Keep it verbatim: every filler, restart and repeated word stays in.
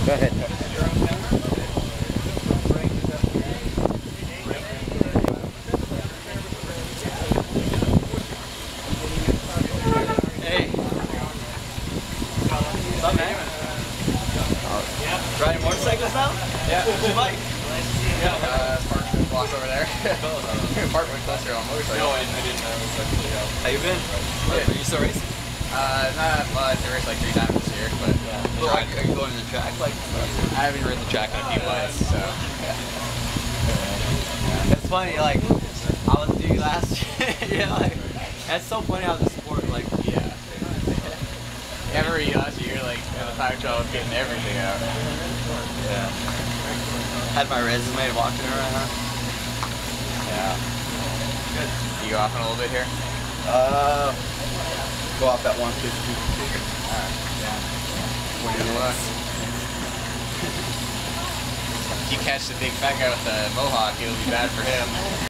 Go ahead. Hey. What's up, man? Riding motorcycles now? Yeah. What's your bike? Yeah, uh, parked the block over there. Parked my cluster on motorcycle. No, I, I didn't know. How you been? Good. Are you still racing? Uh, not much. I raced like three times this year, but Yeah. Well, are, are you going to the track? Like, I haven't ridden the track in a few months, so. It's funny, like, I was doing last year, yeah, like, that's so funny how the sport, like, Yeah. Yeah, I remember you last year, like, in the time trial, getting everything out. yeah. Had my resume walking around, huh? Yeah. Good. You go off in a little bit here? Uh, go off at one fifty. Alright. Yeah. What do you want? If you catch the big fat guy with the mohawk, it'll be bad for him.